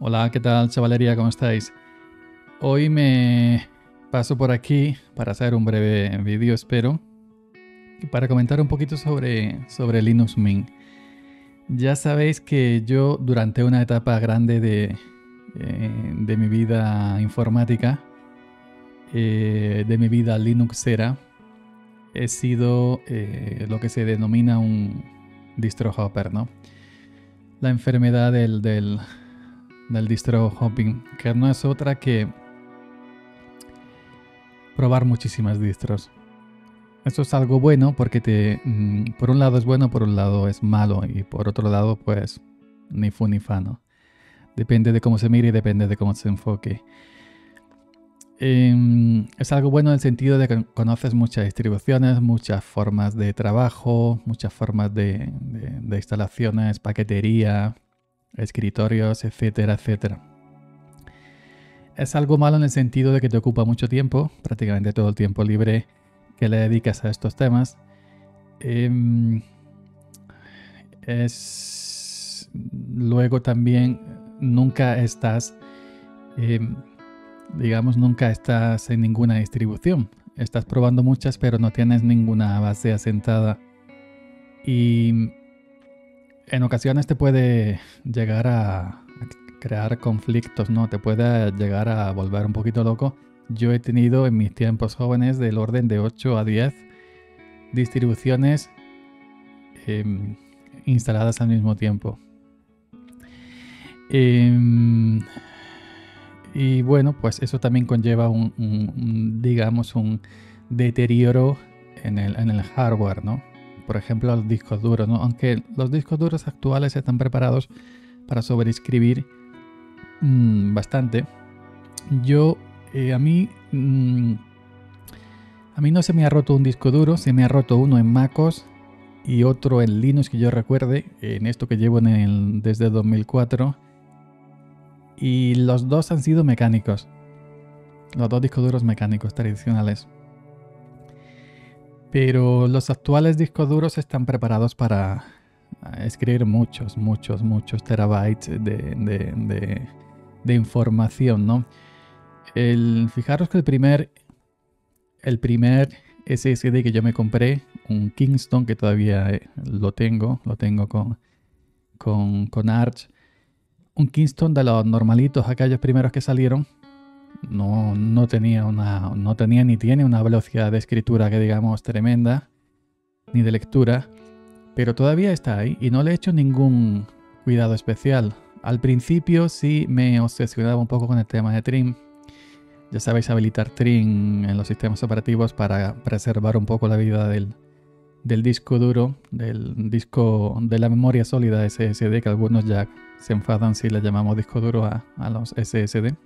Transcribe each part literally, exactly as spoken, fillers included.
Hola, ¿qué tal, chavalería? ¿Cómo estáis? Hoy me paso por aquí para hacer un breve vídeo, espero, y para comentar un poquito sobre, sobre Linux Mint. Ya sabéis que yo durante una etapa grande de, eh, de mi vida informática, eh, de mi vida Linuxera, he sido eh, lo que se denomina un distro hopper, ¿no? La enfermedad del, del, del distro hopping, que no es otra que probar muchísimas distros. Esto es algo bueno porque te, mm, por un lado es bueno, por un lado es malo y por otro lado pues ni fu ni fa, ¿no? Depende de cómo se mire y depende de cómo se enfoque. Eh, es algo bueno en el sentido de que conoces muchas distribuciones, muchas formas de trabajo, muchas formas de, de, de instalaciones, paquetería, escritorios, etcétera, etcétera. Es algo malo en el sentido de que te ocupa mucho tiempo, prácticamente todo el tiempo libre que le dedicas a estos temas. Eh, es luego también nunca estás, eh, digamos, nunca estás en ninguna distribución. Estás probando muchas, pero no tienes ninguna base asentada. Y en ocasiones te puede llegar a crear conflictos, ¿no? Te puede llegar a volver un poquito loco. Yo he tenido en mis tiempos jóvenes del orden de ocho a diez distribuciones eh, instaladas al mismo tiempo. Eh, y bueno, pues eso también conlleva un, un, un digamos, un deterioro en el, en el hardware, ¿no? Por ejemplo, los discos duros, ¿no? Aunque los discos duros actuales están preparados para sobreescribir mmm, bastante. Yo, eh, a mí, mmm, a mí no se me ha roto un disco duro, se me ha roto uno en MacOS y otro en Linux que yo recuerde, en esto que llevo en el, desde dos mil cuatro. Y los dos han sido mecánicos. Los dos discos duros mecánicos tradicionales. Pero los actuales discos duros están preparados para escribir muchos, muchos, muchos terabytes de, de, de, de información, ¿no? El, fijaros que el primer, el primer S S D que yo me compré, un Kingston, que todavía lo tengo, lo tengo con, con, con Arch, un Kingston de los normalitos, aquellos primeros que salieron, no, no, tenía una, no tenía ni tiene una velocidad de escritura que digamos tremenda, ni de lectura, pero todavía está ahí y no le he hecho ningún cuidado especial. Al principio sí me obsesionaba un poco con el tema de trim. Ya sabéis habilitar trim en los sistemas operativos para preservar un poco la vida del, del disco duro, del disco de la memoria sólida S S D, que algunos ya se enfadan si le llamamos disco duro a, a los S S D.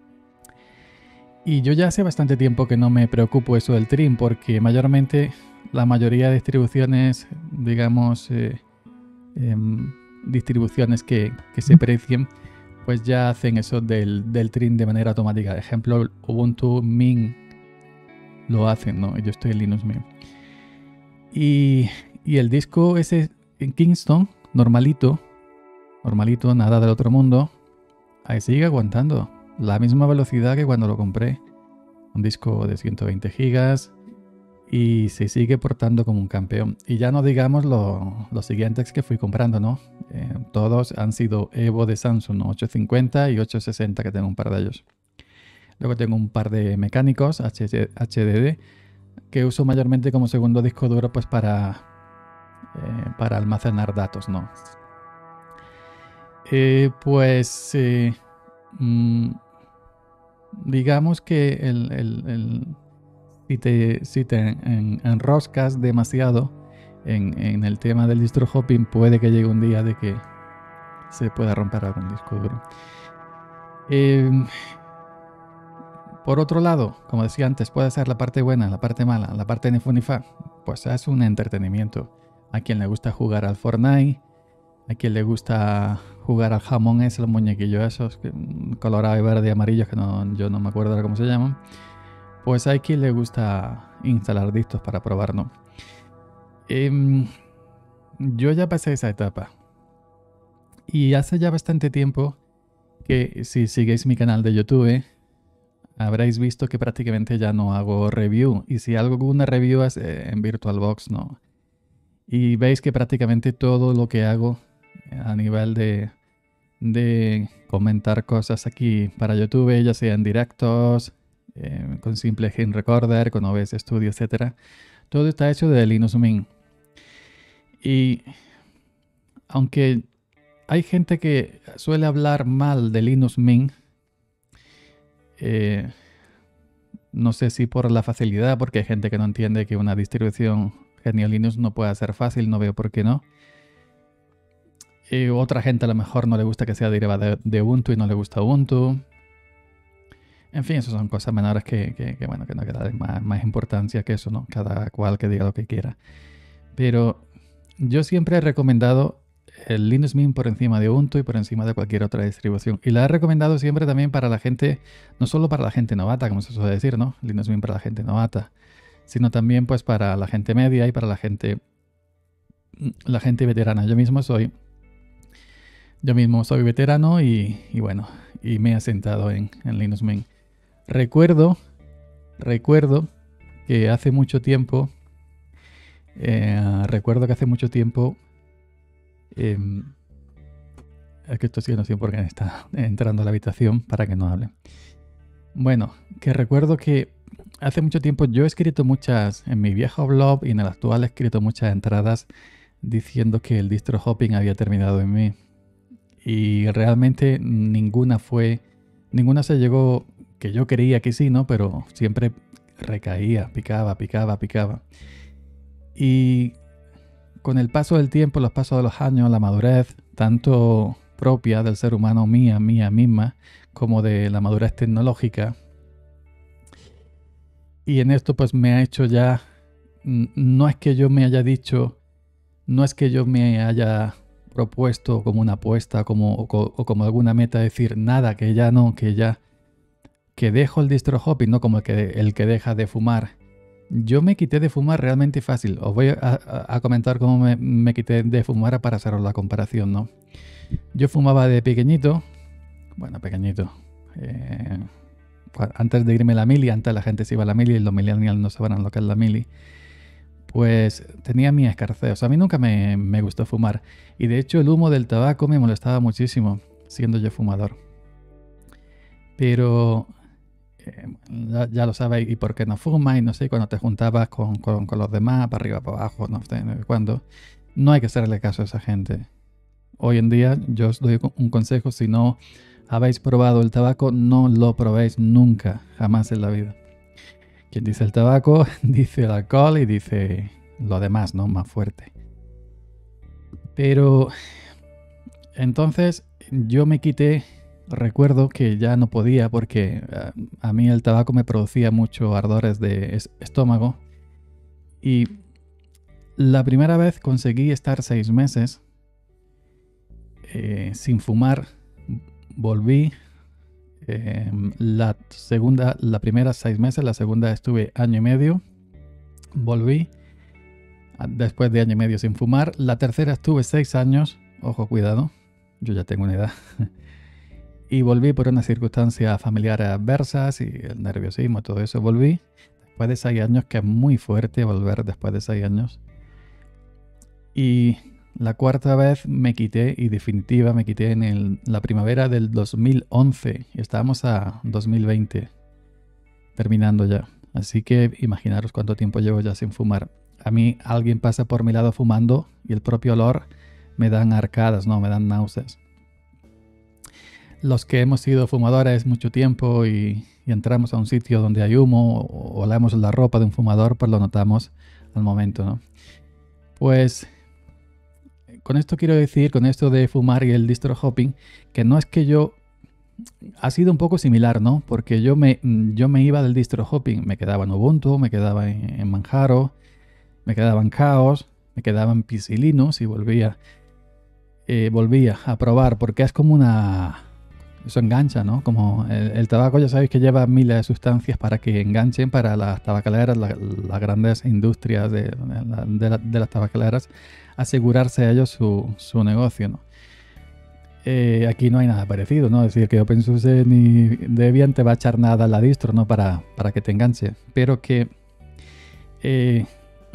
Y yo ya hace bastante tiempo que no me preocupo eso del trim, porque mayormente la mayoría de distribuciones, digamos, eh, eh, distribuciones que, que se precien, pues ya hacen eso del, del trim de manera automática. Por ejemplo, Ubuntu Mint lo hacen, ¿no? Yo estoy en Linux Mint. Y, y el disco ese en Kingston, normalito, normalito, nada del otro mundo, ahí sigue aguantando la misma velocidad que cuando lo compré. Un disco de ciento veinte gigas y se sigue portando como un campeón. Y ya no digamos lo, los siguientes que fui comprando, ¿no? Eh, todos han sido Evo de Samsung, ¿no? ochocientos cincuenta y ochocientos sesenta, que tengo un par de ellos. Luego tengo un par de mecánicos H D D que uso mayormente como segundo disco duro, pues para, eh, para almacenar datos, ¿no? Eh, pues eh, mmm, digamos que el, el, el, si te, si te en, enroscas demasiado en, en el tema del distro hopping, puede que llegue un día de que se pueda romper algún disco duro. Eh, por otro lado, como decía antes, puede ser la parte buena, la parte mala, la parte ni fu ni fa. Pues es un entretenimiento. A quien le gusta jugar al Fortnite, a quien le gusta jugar al jamón es los muñequillos esos, colorado y verde y amarillos, que no, yo no me acuerdo ahora cómo se llaman. Pues hay quien le gusta instalar distros para probar, ¿no? Eh, yo ya pasé esa etapa. Y hace ya bastante tiempo que si seguís mi canal de YouTube, habréis visto que prácticamente ya no hago review. Y si hago una review es eh, en VirtualBox, no. Y veis que prácticamente todo lo que hago a nivel de, de comentar cosas aquí para YouTube, ya sea en directos, eh, con simple Screen Recorder, con O B S Studio, etcétera, todo está hecho de Linux Mint. Y aunque hay gente que suele hablar mal de Linux Mint, eh, no sé si por la facilidad, porque hay gente que no entiende que una distribución G N U Linux no puede ser fácil, no veo por qué no. Y otra gente a lo mejor no le gusta que sea derivada de, de Ubuntu y no le gusta Ubuntu. En fin, eso son cosas menores que, que, que bueno, que no queda más, más importancia que eso, ¿no? Cada cual que diga lo que quiera. Pero yo siempre he recomendado el Linux Mint por encima de Ubuntu y por encima de cualquier otra distribución. Y la he recomendado siempre también para la gente, no solo para la gente novata, como se suele decir, ¿no? Linux Mint para la gente novata, sino también pues para la gente media y para la gente, la gente veterana. Yo mismo soy, yo mismo soy veterano y, y bueno, y me he asentado en, en Linux Mint. Recuerdo, recuerdo que hace mucho tiempo, eh, recuerdo que hace mucho tiempo, eh, es que esto sí, no sé por qué está entrando a la habitación para que no hable. Bueno, que recuerdo que hace mucho tiempo yo he escrito muchas, en mi viejo blog y en el actual he escrito muchas entradas diciendo que el distro hopping había terminado en mí. Y realmente ninguna fue, ninguna se llegó, que yo creía que sí, ¿no? Pero siempre recaía, picaba, picaba, picaba. Y con el paso del tiempo, los pasos de los años, la madurez, tanto propia del ser humano, mía, mía misma, como de la madurez tecnológica. Y en esto pues me ha hecho ya, no es que yo me haya dicho, no es que yo me haya propuesto como una apuesta como, o, o como alguna meta, decir nada, que ya no, que ya, que dejo el distro hopping, no como el que, el que deja de fumar. Yo me quité de fumar realmente fácil. Os voy a, a, a comentar cómo me, me quité de fumar para haceros la comparación, ¿no? Yo fumaba de pequeñito, bueno, pequeñito, eh, antes de irme a la mili, antes la gente se iba a la mili y los millennials no sabrán lo que es la mili, pues tenía mis escarceos. A mí nunca me, me gustó fumar y de hecho el humo del tabaco me molestaba muchísimo, siendo yo fumador. Pero eh, ya, ya lo sabéis, y por qué no fumas, y no sé, cuando te juntabas con, con, con los demás, para arriba, para abajo, no sé cuándo, no hay que hacerle caso a esa gente. Hoy en día yo os doy un consejo: si no habéis probado el tabaco, no lo probéis nunca, jamás en la vida. Quien dice el tabaco, dice el alcohol y dice lo demás, ¿no? Más fuerte. Pero entonces yo me quité, recuerdo que ya no podía porque a, a mí el tabaco me producía muchos ardores de estómago. Y la primera vez conseguí estar seis meses Eh, sin fumar. Volví eh, la segunda, la primera seis meses, la segunda estuve año y medio, volví después de año y medio sin fumar. La tercera estuve seis años, ojo, cuidado, yo ya tengo una edad, y volví por unas circunstancias familiares adversas y el nerviosismo, todo eso. Volví después de seis años, que es muy fuerte volver después de seis años. Y la cuarta vez me quité, y definitiva me quité en el, la primavera del dos mil once. Estábamos a dos mil veinte, terminando ya. Así que imaginaros cuánto tiempo llevo ya sin fumar. A mí alguien pasa por mi lado fumando y el propio olor me dan arcadas, no, me dan náuseas. Los que hemos sido fumadores mucho tiempo y, y entramos a un sitio donde hay humo o olemos la ropa de un fumador, pues lo notamos al momento, ¿no? Pues con esto quiero decir, con esto de fumar y el distro hopping, que no es que yo... Ha sido un poco similar, ¿no? Porque yo me, yo me iba del distro hopping, me quedaba en Ubuntu, me quedaba en, en Manjaro, me quedaba en Chaos, me quedaba en P C Linux y volvía, eh, volvía a probar, porque es como una... Eso engancha, ¿no? Como el, el tabaco, ya sabéis que lleva miles de sustancias para que enganchen para las tabacaleras, la, las grandes industrias de, de, de, la, de las tabacaleras, asegurarse a ellos su, su negocio, ¿no? Eh, aquí no hay nada parecido, ¿no? Es decir, que OpenSUSE ni Debian te va a echar nada a la distro, ¿no? Para, para que te enganche. Pero que... Eh,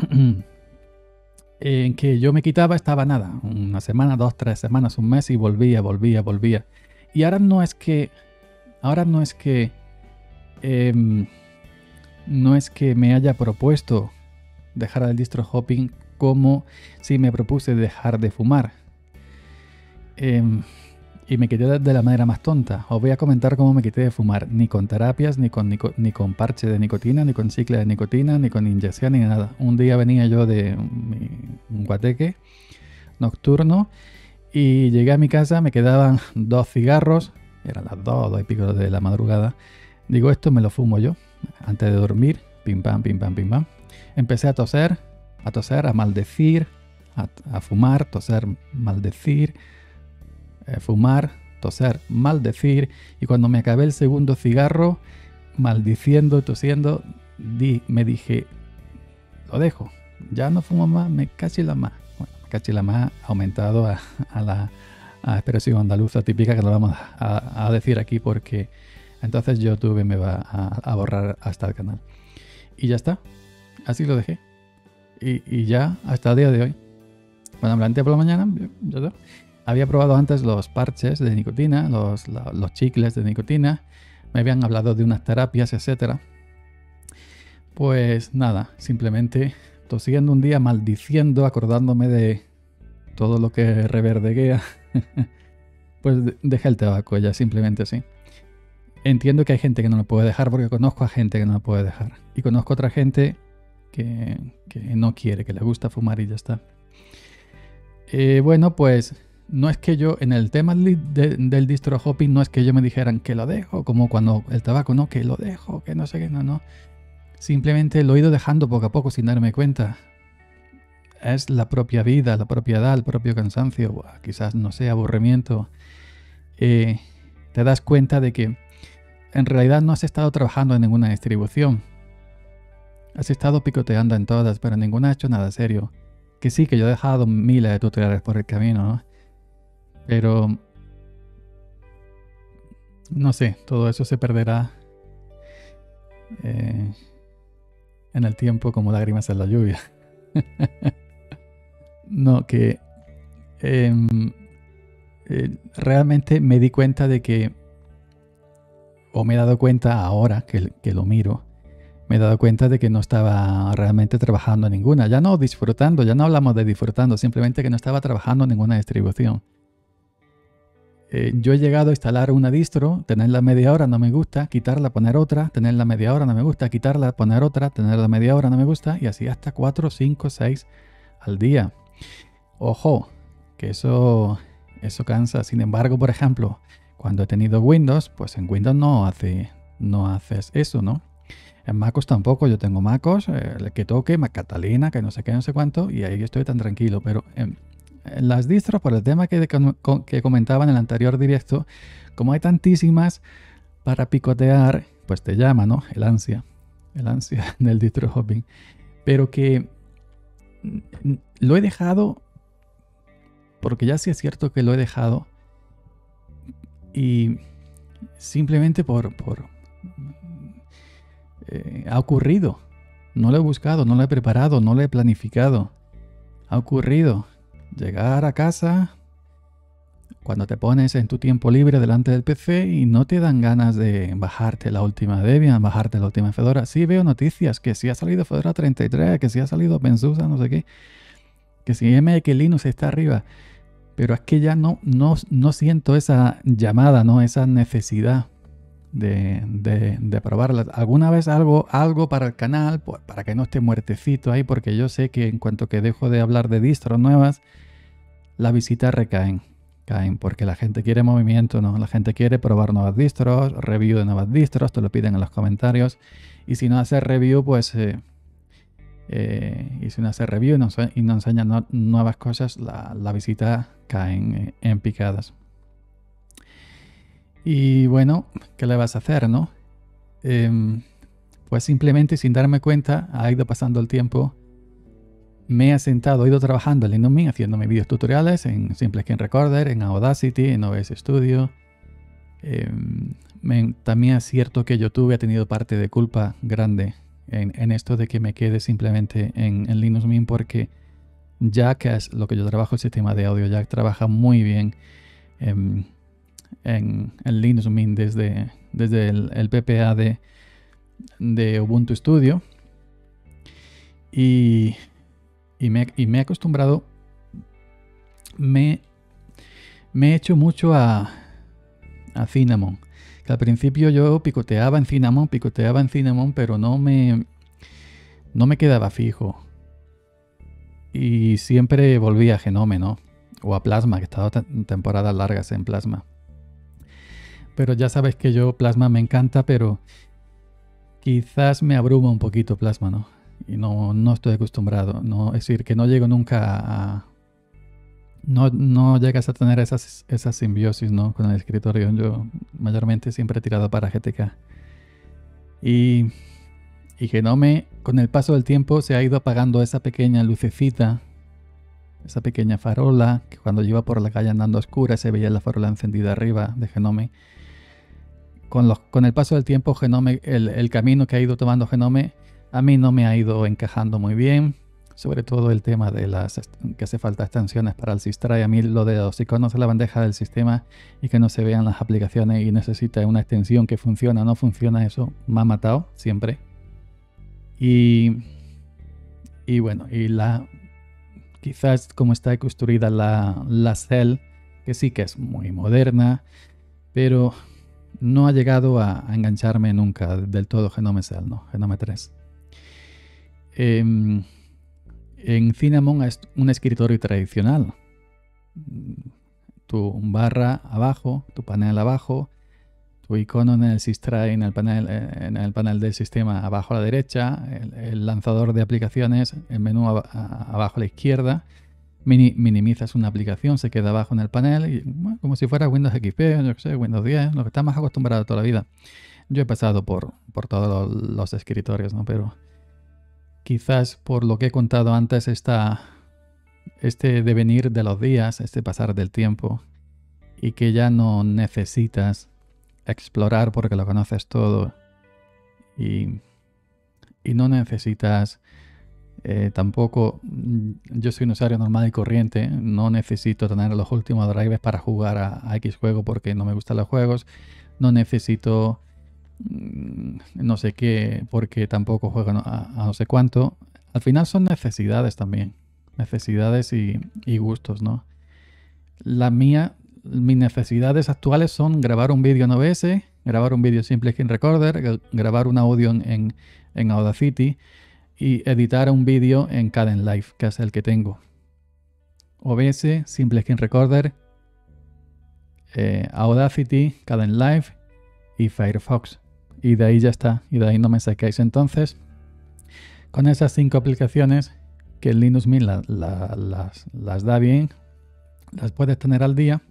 en que yo me quitaba estaba nada. Una semana, dos, tres semanas, un mes y volvía, volvía, volvía. Y ahora no es que... Ahora no es que... Eh, no es que me haya propuesto dejar el distro hopping como si me propuse dejar de fumar. Eh, y me quité de la manera más tonta. Os voy a comentar cómo me quité de fumar. Ni con terapias, ni con, nico, ni con parche de nicotina, ni con cicle de nicotina, ni con inyección, ni nada. Un día venía yo de mi, un guateque nocturno y llegué a mi casa, me quedaban dos cigarros, eran las dos, dos y pico de la madrugada. Digo, esto me lo fumo yo antes de dormir. Pim pam, pim pam, pim pam. Empecé a toser, a toser, a maldecir, a, a fumar, toser, maldecir, eh, fumar, toser, maldecir. Y cuando me acabé el segundo cigarro, maldiciendo, tosiendo, di, me dije, lo dejo, ya no fumo más, me cachi la más. Bueno, me cachi la más aumentado a, a la a expresión andaluza típica que lo vamos a, a decir aquí porque entonces YouTube me va a, a borrar hasta el canal. Y ya está, así lo dejé. Y, y ya hasta el día de hoy. Cuando me levanté por la mañana, ya está. Había probado antes los parches de nicotina, los, la, los chicles de nicotina. Me habían hablado de unas terapias, etcétera. Pues nada, simplemente tosiendo un día, maldiciendo, acordándome de todo lo que reverdeguea. Pues dejé el tabaco ya, simplemente así. Entiendo que hay gente que no lo puede dejar porque conozco a gente que no lo puede dejar. Y conozco a otra gente que, que no quiere, que le gusta fumar y ya está. Eh, bueno, pues no es que yo, en el tema de, del distro hopping, no es que yo me dijeran que lo dejo, como cuando el tabaco, no, que lo dejo, que no sé qué, no, no. Simplemente lo he ido dejando poco a poco sin darme cuenta. Es la propia vida, la propia edad, el propio cansancio, quizás, no sé, aburrimiento. Eh, te das cuenta de que en realidad no has estado trabajando en ninguna distribución. Has estado picoteando en todas, pero ninguna ha hecho nada serio. Que sí, que yo he dejado miles de tutoriales por el camino, ¿no? Pero... no sé, todo eso se perderá eh, en el tiempo como lágrimas en la lluvia. No, que... Eh, eh, realmente me di cuenta de que... o me he dado cuenta ahora que, que lo miro, me he dado cuenta de que no estaba realmente trabajando en ninguna. Ya no disfrutando, ya no hablamos de disfrutando, simplemente que no estaba trabajando en ninguna distribución. Eh, yo he llegado a instalar una distro, tenerla media hora no me gusta, quitarla, poner otra, tenerla media hora no me gusta, quitarla, poner otra, tenerla media hora no me gusta, y así hasta cuatro, cinco, seis al día. Ojo, que eso, eso cansa. Sin embargo, por ejemplo, cuando he tenido Windows, pues en Windows no, hace, no haces eso, ¿no? En MacOS tampoco, yo tengo MacOS, eh, el que toque, Mac Catalina, que no sé qué, no sé cuánto, y ahí estoy tan tranquilo. Pero en, en las distros, por el tema que, que comentaba en el anterior directo, como hay tantísimas para picotear, pues te llama, ¿no? El ansia, el ansia del distro hopping. Pero que lo he dejado, porque ya sí es cierto que lo he dejado, y simplemente por... por eh, ha ocurrido. No lo he buscado, no lo he preparado, no lo he planificado. Ha ocurrido. Llegar a casa cuando te pones en tu tiempo libre delante del P C y no te dan ganas de bajarte la última Debian, bajarte la última Fedora. Sí veo noticias que si ha salido Fedora treinta y tres, que si ha salido OpenSUSE, no sé qué, que si M X Linux está arriba. Pero es que ya no, no, no siento esa llamada, ¿no? Esa necesidad de, de, de probarla. Alguna vez algo, algo para el canal, pues, para que no esté muertecito ahí, porque yo sé que en cuanto que dejo de hablar de distros nuevas, las visitas recaen, caen, porque la gente quiere movimiento, ¿no? La gente quiere probar nuevas distros, review de nuevas distros, te lo piden en los comentarios, y si no haces review, pues... Eh, Eh, y si no hace review y no, y no enseña no, nuevas cosas, la, la visita cae en, en picadas. Y bueno, ¿qué le vas a hacer, no? Eh, pues simplemente sin darme cuenta ha ido pasando el tiempo. me he sentado, he ido trabajando en Linux Mint, haciendo mis vídeos tutoriales en Simple Screen Recorder, en Audacity, en O B S Studio. Eh, me, también es cierto que YouTube ha tenido parte de culpa grande en, en esto de que me quede simplemente en, en Linux Mint, porque Jack, que es lo que yo trabajo, el sistema de audio Jack, trabaja muy bien en, en, en Linux Mint desde, desde el, el P P A de, de Ubuntu Studio. Y, y, me, y me he acostumbrado, me, me he hecho mucho a, a Cinnamon. Que al principio yo picoteaba en Cinnamon, picoteaba en Cinnamon, pero no me, no me quedaba fijo. Y siempre volvía a Genome, ¿no? O a Plasma, que he estado temporadas largas en Plasma. Pero ya sabes que yo Plasma me encanta, pero quizás me abruma un poquito Plasma, ¿no? Y no, no estoy acostumbrado. No, es decir, que no llego nunca a... No, no llegas a tener esas, esas simbiosis, ¿no? Con el escritorio. Yo mayormente siempre he tirado para G T K. Y... Y Genome, con el paso del tiempo, se ha ido apagando esa pequeña lucecita, esa pequeña farola, que cuando yo iba por la calle andando a oscuras se veía la farola encendida arriba de Genome. Con, los, con el paso del tiempo, Genome, el, el camino que ha ido tomando Genome, a mí no me ha ido encajando muy bien. Sobre todo el tema de las que hace falta extensiones para el Sistray. A mí lo de los iconos en la bandeja del sistema y que no se vean las aplicaciones y necesita una extensión que funciona o no funciona, eso me ha matado siempre. Y, y bueno, y la quizás como está construida la, la Cell, que sí que es muy moderna, pero no ha llegado a, a engancharme nunca del todo Genome Cell, ¿no? Genome tres. Eh, en Cinnamon es un escritorio tradicional. Tu barra abajo, tu panel abajo, tu icono en el Sistray, en el panel, en el panel del sistema abajo a la derecha, el, el lanzador de aplicaciones, el menú ab abajo a la izquierda. Mini minimizas una aplicación, se queda abajo en el panel, y, bueno, como si fuera Windows X P, yo sé, Windows diez, lo que está más acostumbrado toda la vida. Yo he pasado por, por todos los, los escritorios, ¿no? Pero quizás por lo que he contado antes, esta, este devenir de los días, este pasar del tiempo, y que ya no necesitas explorar porque lo conoces todo y, y no necesitas eh, tampoco, yo soy un usuario normal y corriente, no necesito tener los últimos drivers para jugar a, a X juego porque no me gustan los juegos, no necesito mmm, no sé qué porque tampoco juego a, a no sé cuánto. Al final son necesidades también, necesidades y, y gustos, ¿no? La mía Mis necesidades actuales son grabar un vídeo en O B S, grabar un vídeo Simple Screen Recorder, grabar un audio en, en Audacity y editar un vídeo en Kdenlive, que es el que tengo. O B S, Simple Screen Recorder, eh, Audacity, Kdenlive y Firefox. Y de ahí ya está, y de ahí no me saquéis. Entonces, con esas cinco aplicaciones que el Linux Mint la, la, las, las da bien, las puedes tener al día.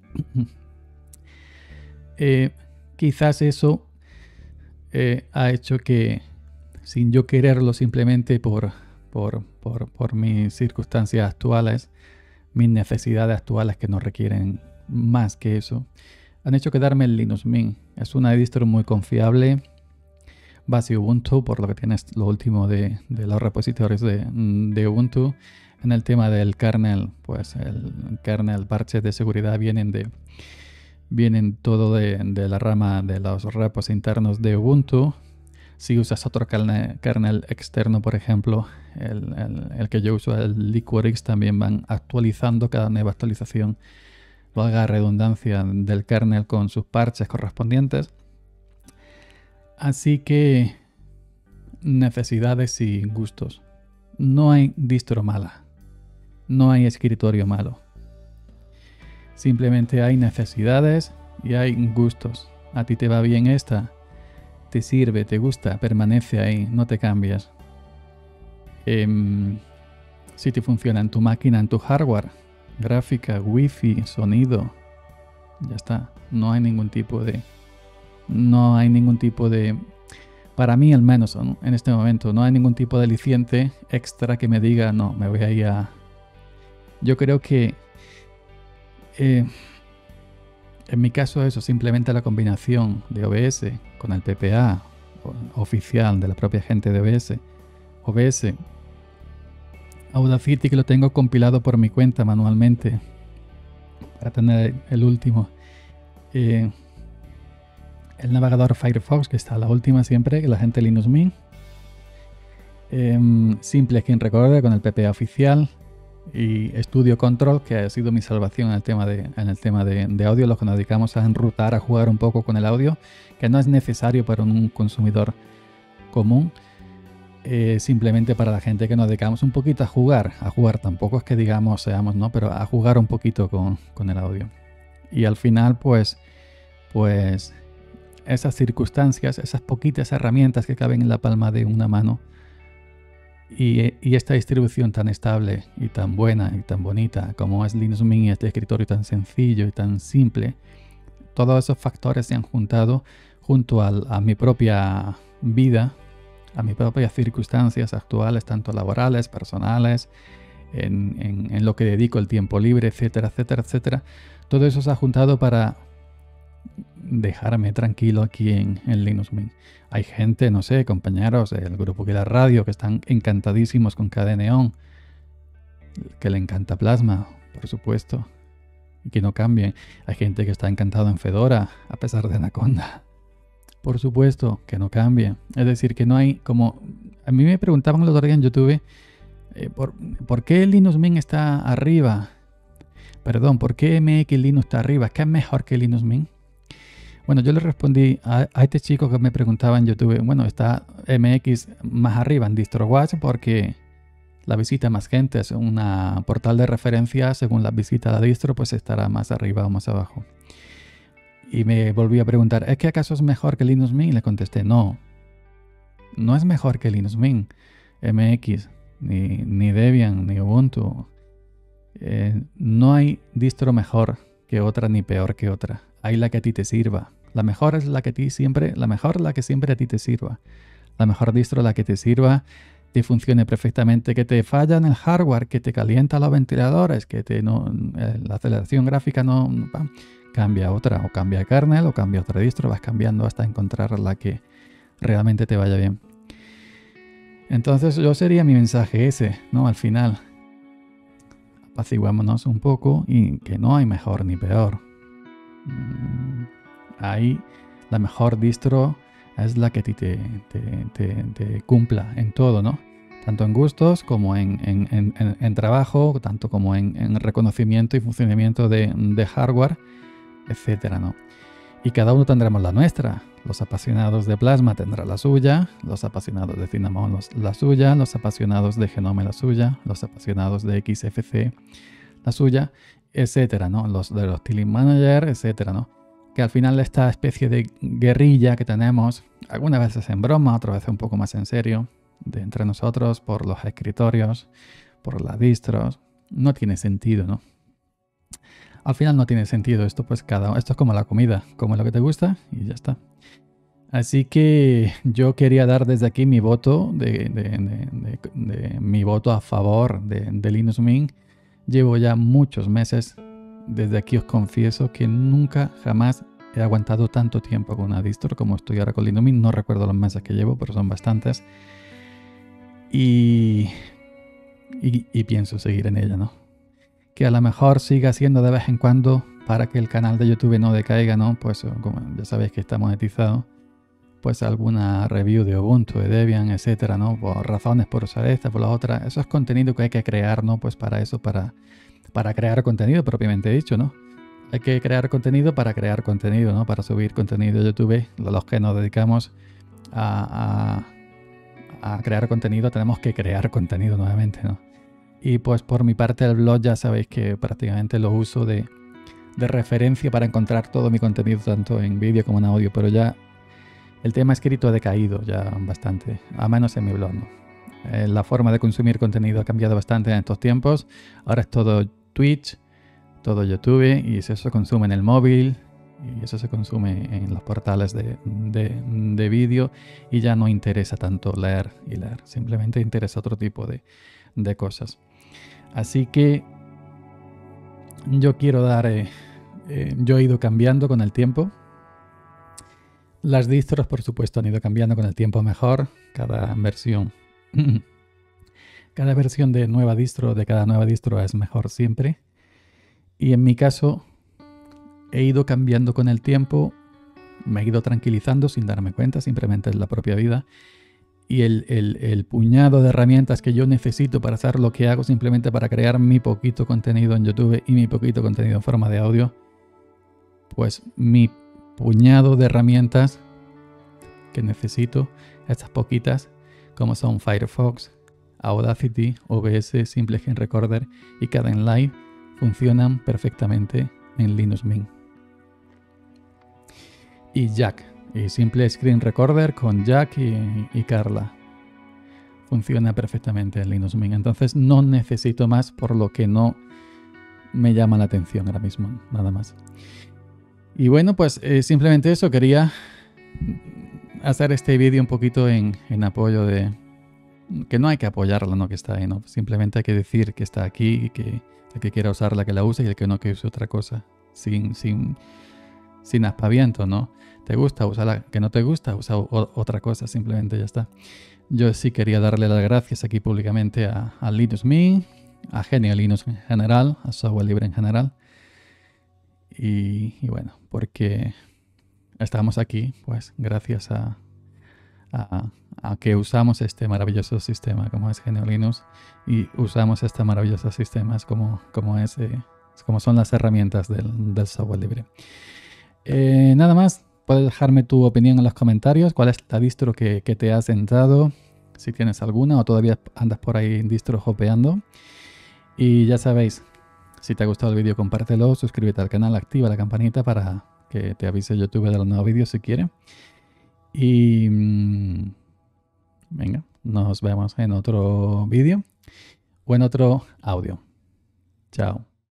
Eh, quizás eso eh, ha hecho que, sin yo quererlo, simplemente por, por, por, por mis circunstancias actuales, mis necesidades actuales que no requieren más que eso, han hecho quedarme en Linux Mint. Es una distro muy confiable, base Ubuntu, por lo que tienes lo último de, de los repositorios de, de Ubuntu. En el tema del kernel, pues el kernel, parches de seguridad vienen de vienen todo de, de la rama de los repos internos de Ubuntu. Si usas otro kernel, kernel externo, por ejemplo, el, el, el que yo uso, el Liquorix, también van actualizando cada nueva actualización, valga redundancia, del kernel con sus parches correspondientes. Así que necesidades y gustos. No hay distro mala. No hay escritorio malo. Simplemente hay necesidades y hay gustos. A ti te va bien esta, te sirve, te gusta, permanece ahí, no te cambias. Eh, si te funciona en tu máquina, en tu hardware, gráfica, wifi, sonido, ya está. No hay ningún tipo de... No hay ningún tipo de Para mí al menos, ¿no? En este momento no hay ningún tipo de aliciente extra que me diga, no, me voy a ir a... Yo creo que eh, en mi caso eso, simplemente la combinación de O B S con el P P A oficial de la propia gente de O B S, O B S, Audacity, que lo tengo compilado por mi cuenta manualmente para tener el último, eh, el navegador Firefox, que está a la última siempre, que la gente Linux Mint, eh, Simple Screen Recorder con el P P A oficial, y Studio Control, que ha sido mi salvación en el tema de, en el tema de, de audio, los que nos dedicamos a enrutar, a jugar un poco con el audio, que no es necesario para un consumidor común, eh, simplemente para la gente que nos dedicamos un poquito a jugar, a jugar, tampoco es que digamos seamos, no, pero a jugar un poquito con, con el audio. Y al final, pues, pues esas circunstancias, esas poquitas herramientas que caben en la palma de una mano, Y, y esta distribución tan estable y tan buena y tan bonita como es Linux Mint, y este escritorio tan sencillo y tan simple, todos esos factores se han juntado junto al, a mi propia vida, a mis propias circunstancias actuales, tanto laborales, personales, en, en, en lo que dedico el tiempo libre, etcétera, etcétera, etcétera. Todo eso se ha juntado para dejarme tranquilo aquí en, en Linux Mint. Hay gente, no sé, compañeros del grupo que la radio, que están encantadísimos con K D Neon, que le encanta Plasma, por supuesto, y que no cambien. Hay gente que está encantado en Fedora, a pesar de Anaconda, por supuesto, que no cambien. Es decir, que no hay como... A mí me preguntaban el otro día en YouTube, eh, por, ¿por qué Linux Mint está arriba? Perdón, ¿por qué M X Linux está arriba? ¿Qué es mejor que Linux Mint? Bueno, yo le respondí a, a este chico que me preguntaba en YouTube, bueno, está M X más arriba en DistroWatch porque la visita más gente, es un portal de referencia, según la visita a la distro, pues estará más arriba o más abajo. Y me volví a preguntar, ¿es que acaso es mejor que Linux Mint? Y le contesté, no, no es mejor que Linux Mint, M X, ni, ni Debian, ni Ubuntu. Eh, no hay distro mejor que otra ni peor que otra. Hay la que a ti te sirva. La mejor es la que a ti siempre, la mejor es la que siempre a ti te sirva. La mejor distro es la que te sirva, te funcione perfectamente, que te falla en el hardware, que te calienta los ventiladores, que te no, eh, la aceleración gráfica no, pam, cambia otra, o cambia kernel, o cambia otra distro, vas cambiando hasta encontrar la que realmente te vaya bien. Entonces yo sería mi mensaje ese, ¿no? Al final, apaciguámonos un poco y que no hay mejor ni peor. Ahí la mejor distro es la que te, te, te, te cumpla en todo, ¿no? Tanto en gustos como en, en, en, en trabajo, tanto como en, en reconocimiento y funcionamiento de, de hardware, etcétera, ¿no? Y cada uno tendremos la nuestra. Los apasionados de Plasma tendrán la suya, los apasionados de Cinnamon la suya, los apasionados de Genome la suya, los apasionados de X F C la suya, etcétera, ¿no? Los de los Tiling Manager, etcétera, ¿no? Que al final esta especie de guerrilla que tenemos, algunas veces en broma, otras veces un poco más en serio, de entre nosotros, por los escritorios, por las distros, no tiene sentido, ¿no? Al final no tiene sentido esto, pues cada esto es como la comida, come lo que te gusta y ya está. Así que yo quería dar desde aquí mi voto, de, de, de, de, de mi voto a favor de, de Linux Mint. Llevo ya muchos meses. Desde aquí os confieso que nunca, jamás he aguantado tanto tiempo con una distro como estoy ahora con Linux Mint. No recuerdo los meses que llevo, pero son bastantes. Y, y, y pienso seguir en ella, ¿no? Que a lo mejor siga siendo de vez en cuando para que el canal de YouTube no decaiga, ¿no? Pues como ya sabéis que está monetizado, pues alguna review de Ubuntu, de Debian, etcétera, ¿no? Por razones, por usar esta, por la otra. Eso es contenido que hay que crear, ¿no? Pues para eso, para... para crear contenido propiamente dicho, ¿no? Hay que crear contenido para crear contenido, ¿no? Para subir contenido a YouTube. Los que nos dedicamos a, a, a crear contenido tenemos que crear contenido nuevamente, ¿no? Y pues por mi parte el blog ya sabéis que prácticamente lo uso de, de referencia para encontrar todo mi contenido, tanto en vídeo como en audio, pero ya el tema escrito ha decaído ya bastante, a menos en mi blog, ¿no? Eh, la forma de consumir contenido ha cambiado bastante en estos tiempos. Ahora es todo Twitch, todo YouTube, y eso se consume en el móvil, y eso se consume en los portales de, de, de vídeo y ya no interesa tanto leer y leer, simplemente interesa otro tipo de, de cosas. Así que yo quiero dar, eh, eh, yo he ido cambiando con el tiempo. Las distros, por supuesto, han ido cambiando con el tiempo mejor. Cada versión, cada versión de nueva distro, de cada nueva distro es mejor siempre. Y en mi caso, he ido cambiando con el tiempo, me he ido tranquilizando sin darme cuenta, simplemente es la propia vida. Y el, el, el puñado de herramientas que yo necesito para hacer lo que hago, simplemente para crear mi poquito contenido en YouTube y mi poquito contenido en forma de audio, pues mi puñado de herramientas que necesito, estas poquitas, como son Firefox, Audacity, O B S, Simple Screen Recorder y Kdenlive, funcionan perfectamente en Linux Mint. Y Jack, y Simple Screen Recorder con Jack y, y Carla. Funciona perfectamente en Linux Mint. Entonces no necesito más, por lo que no me llama la atención ahora mismo, nada más. Y bueno, pues eh, simplemente eso, quería hacer este vídeo un poquito en, en apoyo de... Que no hay que apoyarla, no que está ahí, ¿no? Simplemente hay que decir que está aquí y que el que quiera usarla que la use y el que no que use otra cosa. Sin, sin, sin aspaviento, ¿no? ¿Te gusta? Úsala. ¿Que no te gusta? Usa o, otra cosa, simplemente ya está. Yo sí quería darle las gracias aquí públicamente a, a Linux Mint, a Genio Linux en general, a software libre en general. Y, y bueno, porque estamos aquí, pues gracias a, a, a que usamos este maravilloso sistema como es Genio Linux y usamos este maravilloso sistema como, como, es, eh, como son las herramientas del, del software libre. Eh, nada más, puedes dejarme tu opinión en los comentarios, cuál es la distro que, que te ha sentado, si tienes alguna o todavía andas por ahí distro hopeando. Y ya sabéis, si te ha gustado el vídeo, compártelo, suscríbete al canal, activa la campanita para que te avise YouTube de los nuevos vídeos si quieres. Y mmm, venga, nos vemos en otro vídeo o en otro audio. Chao.